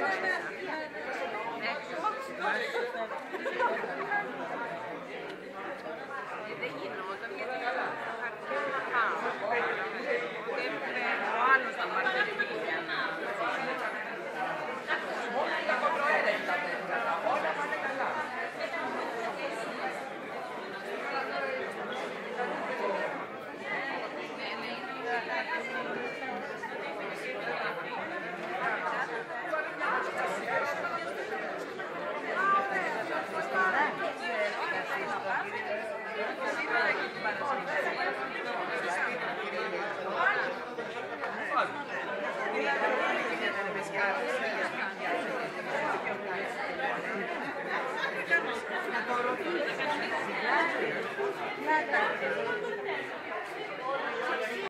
Δεν γινόταν γιατί χαρτιά να πάω. Και έπρεπε ο άλλος να μαρτυρηθεί για να... Όλα πάνε καλά. Να το ρωτήσω.